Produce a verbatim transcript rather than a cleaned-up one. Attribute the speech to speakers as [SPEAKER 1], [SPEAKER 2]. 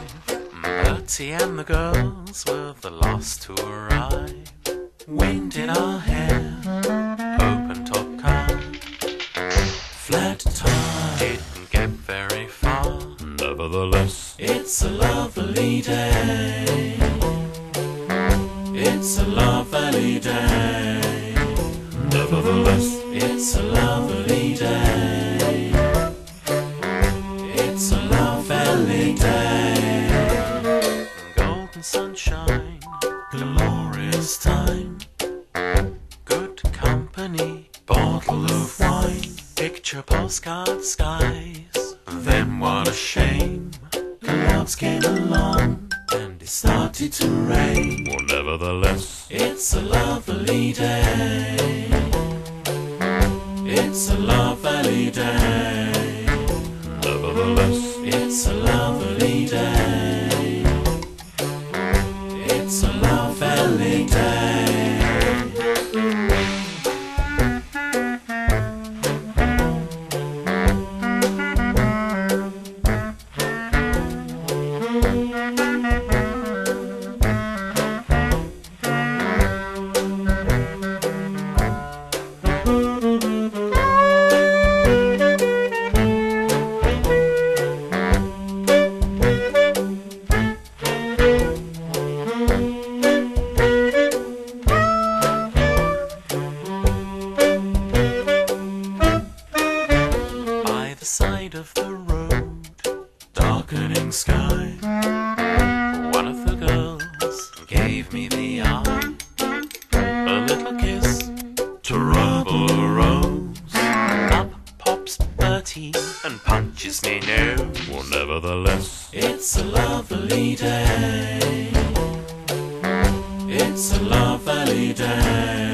[SPEAKER 1] Bertie and the girls were the last to arrive. Wind in our hair, open top car, flat tire, didn't get very far.
[SPEAKER 2] Nevertheless,
[SPEAKER 1] it's a lovely day. It's a lovely day.
[SPEAKER 2] Nevertheless,
[SPEAKER 1] it's a lovely day. It's a lovely day. Golden sunshine, glorious time, good company, bottle of wine, picture postcard skies. Then what a shame, clouds came along and it started to rain.
[SPEAKER 2] well, nevertheless,
[SPEAKER 1] it's a lovely day. It's a lovely day.
[SPEAKER 2] nevertheless,
[SPEAKER 1] it's a lovely day. It's a lovely day. The side of the road, darkening sky, one of the girls gave me the eye, a little kiss to rubble a rose. Up pops Bertie and punches me nose.
[SPEAKER 2] well, nevertheless,
[SPEAKER 1] it's a lovely day. It's a lovely day.